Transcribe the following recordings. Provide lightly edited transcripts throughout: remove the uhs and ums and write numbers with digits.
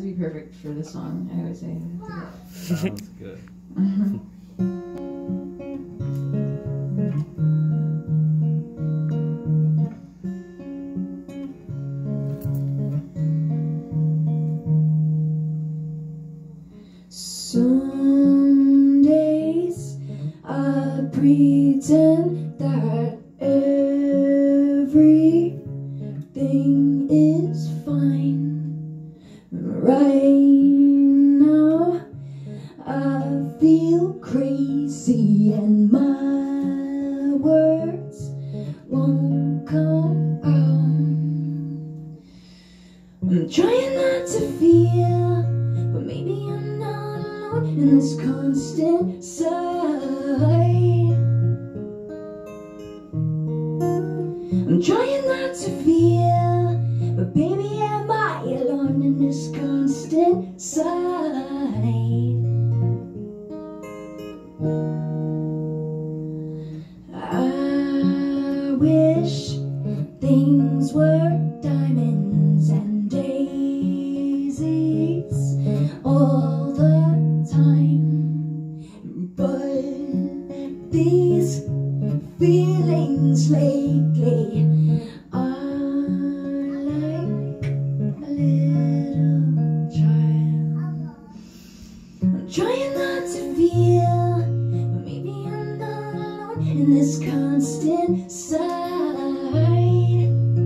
be perfect for this song. I always say. Sounds good. Some days I pretend that everything is fine. Right now I feel crazy and my words won't come out. I'm trying not to feel, but maybe I'm not alone in this constant sigh. I'm trying not to feel, but baby, am I alone in this constant sigh? I wish things were diamonds and daisies all the time, but these feelings lately are like a little child. I'm trying not to feel, but maybe I'm not alone in this constant sigh.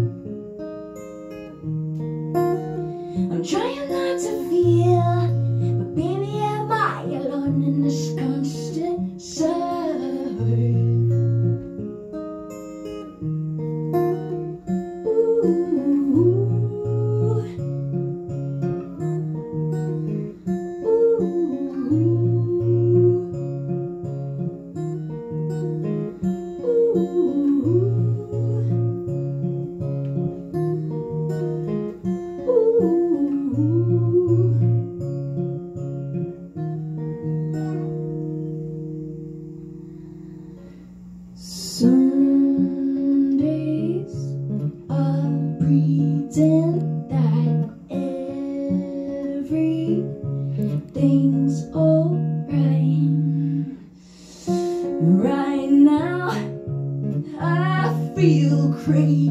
I'm trying not to feel, but baby, am I alone in this constant sigh? Some days I pretend that everything's alright. Right now I feel crazy